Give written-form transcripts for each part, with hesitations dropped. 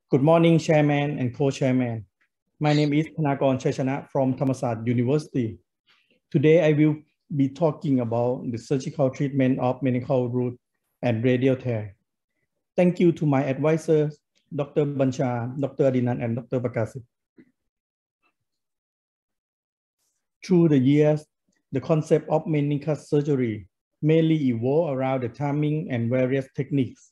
Good morning, Chairman and Co-Chairman. My name is Thanakorn Chaishana from Thammasat University. Today, I will be talking about the surgical treatment of medical root and radial tear. Thank you to my advisors, Dr. Bancha, Dr. Adinan, and Dr. Bakasit. Through the years, the concept of meniscus surgery mainly evolved around the timing and various techniques.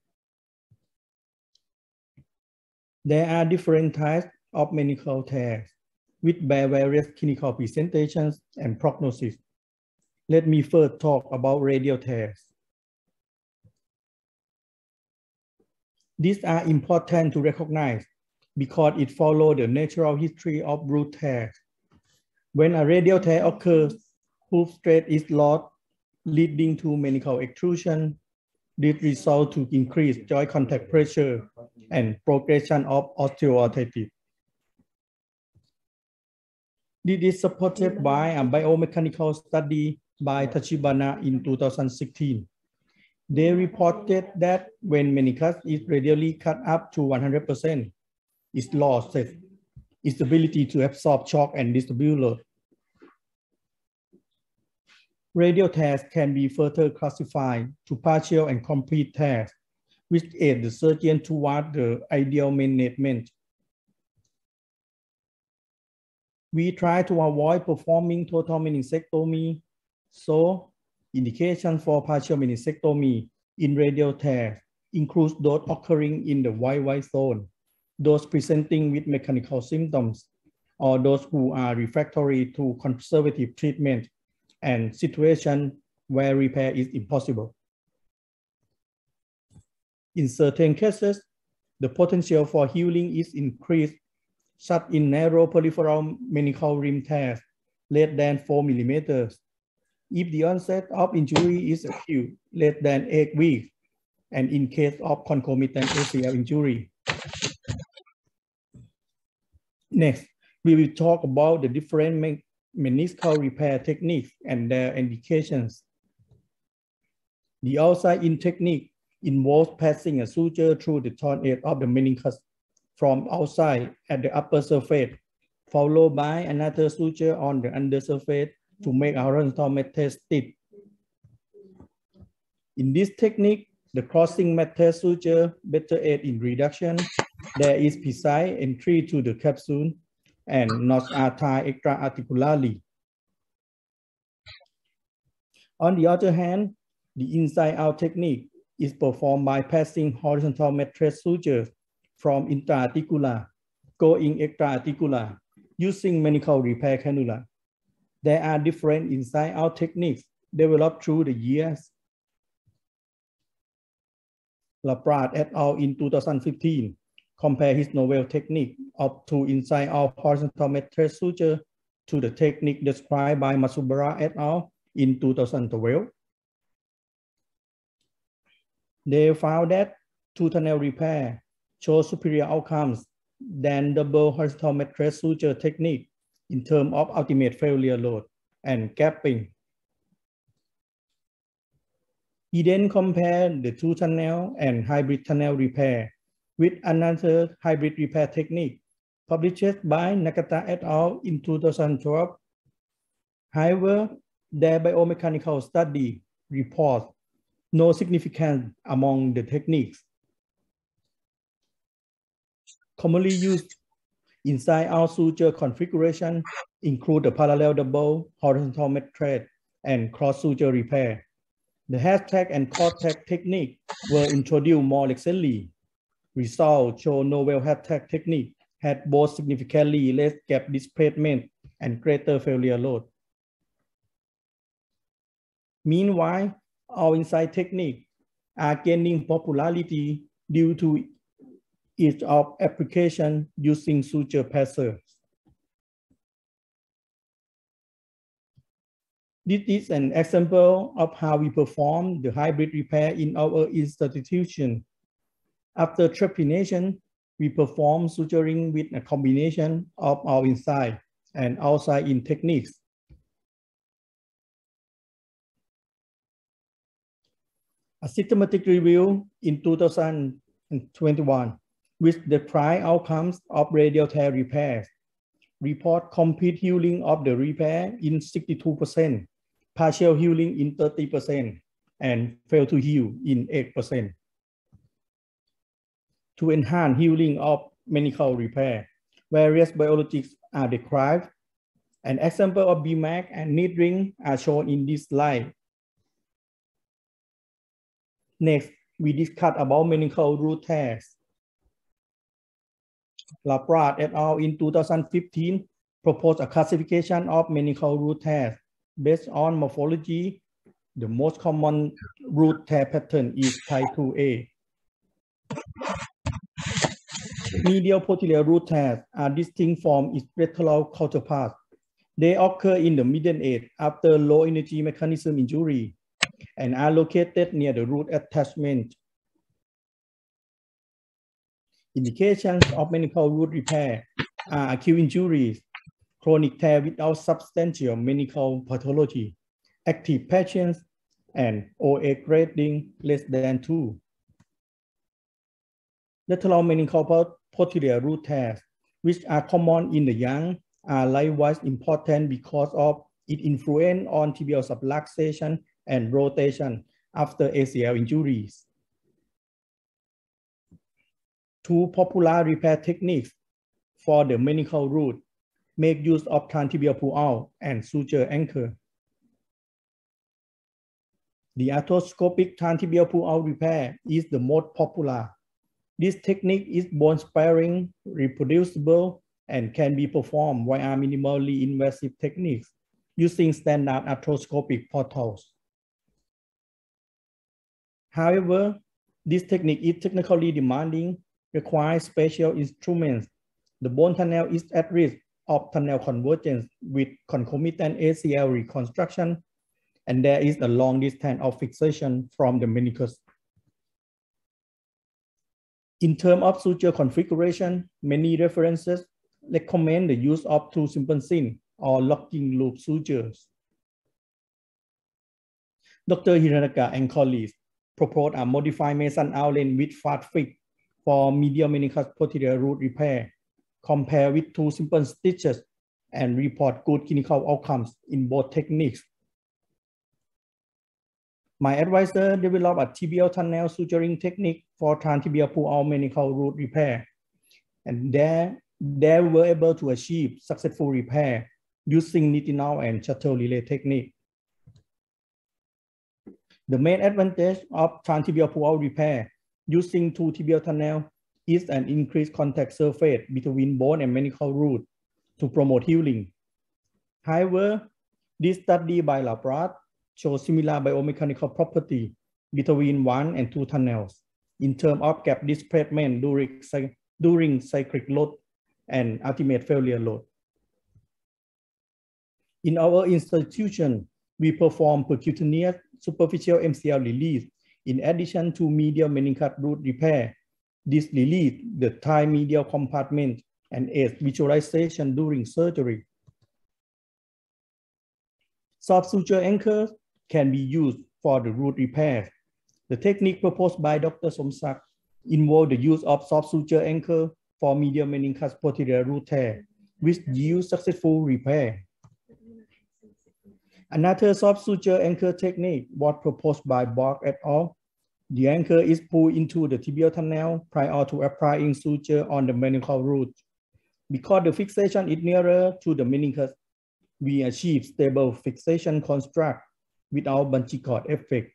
There are different types of meniscal tears with various clinical presentations and prognosis. Let me first talk about radial tears. These are important to recognize because it follows the natural history of root tears. When a radial tear occurs, hoof stress is lost, leading to menical extrusion. This results to increased joint contact pressure and progression of osteoarthritis. This is supported by a biomechanical study by Tachibana in 2016. They reported that when meniscus is radially cut up to 100%, it loses its ability to absorb shock and distribute load. Radial tears can be further classified to partial and complete tears, which aid the surgeon toward the ideal management. We try to avoid performing total meniscectomy, so indications for partial meniscectomy in radial tears includes those occurring in the white zone, those presenting with mechanical symptoms, or those who are refractory to conservative treatment and situations where repair is impossible. In certain cases, the potential for healing is increased, such in narrow peripheral menical rim tears less than 4 millimeters. If the onset of injury is acute, less than 8 weeks, and in case of concomitant ACL injury. Next, we will talk about the different meniscal repair techniques and their indications. The outside-in technique involves passing a suture through the torn edge of the meniscus from outside at the upper surface, followed by another suture on the undersurface to make a horizontal metastasis. In this technique, the crossing method suture better aid in reduction. There is precise entry to the capsule and knots are tied extra-articularly. On the other hand, the inside-out technique is performed by passing horizontal matrix sutures from intra-articular, going extra-articular, using menical repair cannula. There are different inside-out techniques developed through the years. Laprade et al. In 2015 compared his novel technique of two inside-out horizontal matrix suture to the technique described by Matsubara et al. In 2012. They found that two-tunnel repair shows superior outcomes than double horizontal matrix suture technique in terms of ultimate failure load and gapping. He then compared the two-tunnel and hybrid tunnel repair with another hybrid repair technique published by Nakata et al. In 2012. However, their biomechanical study reports no significance among the techniques. Commonly used inside-out suture configuration include the parallel double, horizontal matrix, and cross suture repair. The hashtag and cord-tag technique were introduced more recently. Results show novel hashtag technique had both significantly less gap displacement and greater failure load. Meanwhile, our inside techniques are gaining popularity due to ease of application using suture passers. This is an example of how we perform the hybrid repair in our institution. After trepanation, we perform suturing with a combination of our inside and outside in techniques. A systematic review in 2021 with the trial outcomes of radial tear repairs. Report complete healing of the repair in 62%, partial healing in 30%, and fail to heal in 8%. To enhance healing of mechanical repair, various biologics are described. An example of BMAC and knit ring are shown in this slide. Next, we discuss about mechanical root tears. Laprade et al. In 2015 proposed a classification of mechanical root tears based on morphology. The most common root tear pattern is type 2A. Medial poterial root tears are distinct from its lateral counterparts. They occur in the middle age after low energy mechanism injury and are located near the root attachment. Indications of mechanical root repair are acute injuries, chronic tear without substantial mechanical pathology, active patients, and OA grading less than 2. Lateral mechanical poterial root tears, which are common in the young, are likewise important because of its influence on tibial subluxation and rotation after ACL injuries. Two popular repair techniques for the mechanical root make use of transtibial pull-out and suture anchor. The arthroscopic transtibial pull-out repair is the most popular. This technique is bone-sparing, reproducible, and can be performed via minimally invasive techniques using standard arthroscopic portals. However, this technique is technically demanding, requires special instruments. The bone tunnel is at risk of tunnel convergence with concomitant ACL reconstruction, and there is a long distance of fixation from the meniscus. In terms of suture configuration, many references recommend the use of true symphysin or locking loop sutures. Dr. Hiranaka and colleagues proposed a modified Mason outline with fast fix for medial meniscus poterial root repair, compare with two simple stitches, and report good clinical outcomes in both techniques. My advisor developed a tibial tunnel suturing technique for transtibial pull-out mechanical root repair, and they were able to achieve successful repair using nitinol and shuttle relay technique. The main advantage of transtibial pull-out repair using two tibial tunnel is an increased contact surface between bone and mechanical root to promote healing. However, this study by Laprade shows similar biomechanical property between one and two tunnels in terms of gap displacement during cyclic load and ultimate failure load. In our institution, we perform percutaneous superficial MCL release in addition to medial meniscus root repair. This release the thigh medial compartment and aids visualization during surgery. Soft suture anchors can be used for the root repair. The technique proposed by Dr. Somsak involves the use of soft suture anchor for medial meniscus poterial root tear, which yields successful repair. Another soft suture anchor technique was proposed by Borg et al. The anchor is pulled into the tibial tunnel prior to applying suture on the mechanical root. Because the fixation is nearer to the meniscus, we achieve stable fixation construct without bungee cord effect.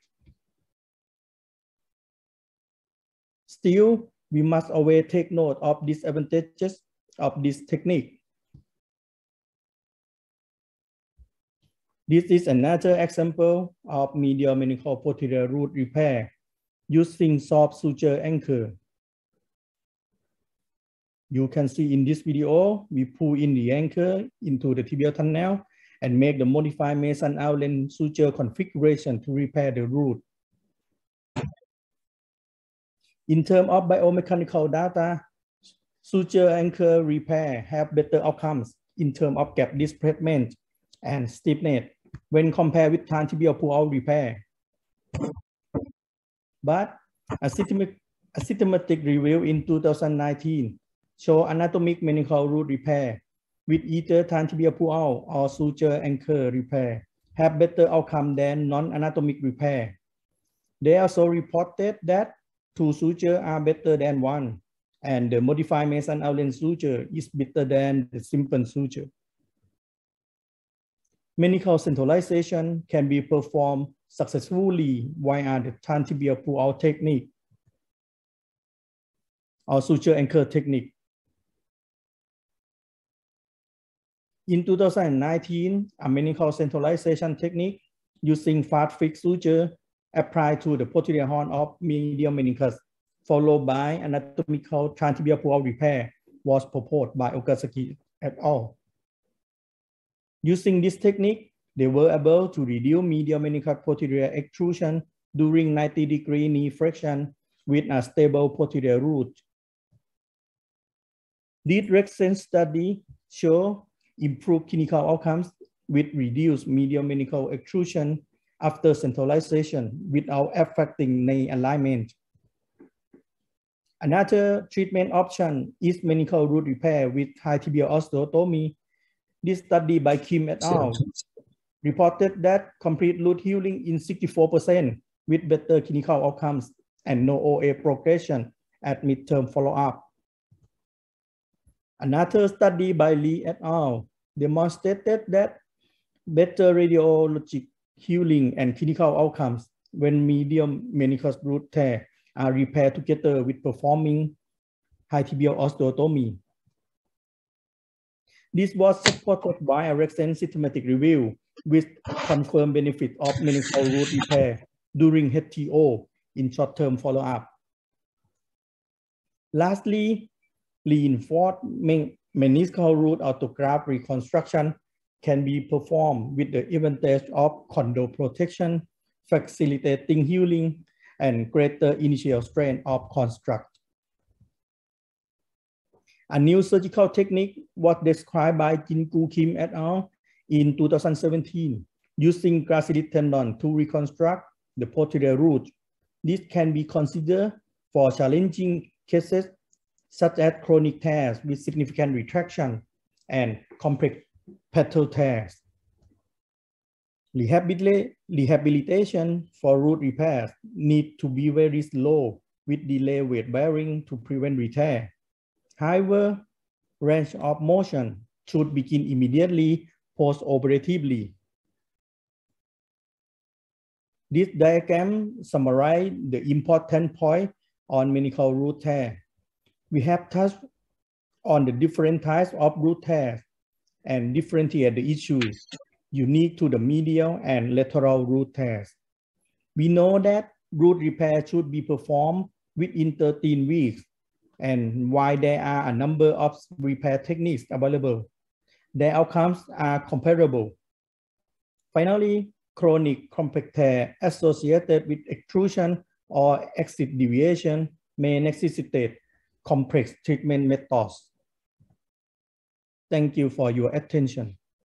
Still, we must always take note of disadvantages of this technique. This is another example of medial mechanical poterial root repair using soft suture anchor. You can see in this video, we pull in the anchor into the tibial tunnel and make the modified Mason outline suture configuration to repair the root. In terms of biomechanical data, suture anchor repair have better outcomes in terms of gap displacement and stiffness when compared with transtibial pull-out repair. But a A systematic review in 2019 show anatomic mechanical root repair with either tibia pull-out or suture anchor repair have better outcome than non-anatomic repair. They also reported that 2 sutures are better than 1, and the modified Mason-Allen suture is better than the simple suture. Mechanical centralization can be performed successfully via the tibia pull-out technique or suture anchor technique. In 2019, a mechanical centralization technique using fast fix suture applied to the posterior horn of medial meniscus, followed by anatomical tibia pull-out repair, was proposed by Okazaki et al. Using this technique, they were able to reduce medial meniscus posterior extrusion during 90-degree knee flexion with a stable posterior root. This recent study show improved clinical outcomes with reduced medial meniscal extrusion after centralization without affecting knee alignment. Another treatment option is meniscal root repair with high tibial osteotomy. This study by Kim et al. Reported that complete root healing in 64% with better clinical outcomes and no OA progression at midterm follow-up. Another study by Lee et al. Demonstrated that better radiologic healing and clinical outcomes when medial meniscus root tear are repaired together with performing high tibial osteotomy. This was supported by a recent systematic review with confirmed benefit of meniscal root repair during HTO in short-term follow-up. Lastly, reinforced meniscal root autograft reconstruction can be performed with the advantage of chondroprotection, facilitating healing, and greater initial strength of construct. A new surgical technique was described by Jin-Gu Kim et al. In 2017, using gracilis tendon to reconstruct the posterior root. This can be considered for challenging cases such as chronic tears with significant retraction and complex petal tears. Rehabilitation for root repairs need to be very slow with delayed weight bearing to prevent re-tear. However, range of motion should begin immediately post-operatively. This diagram summarizes the important point on meniscal root tear. We have touched on the different types of root tears and differentiate the issues unique to the medial and lateral root tears. We know that root repair should be performed within 13 weeks, and while there are a number of repair techniques available, their outcomes are comparable. Finally, chronic complex tear associated with extrusion or exit deviation may necessitate complex treatment methods. Thank you for your attention.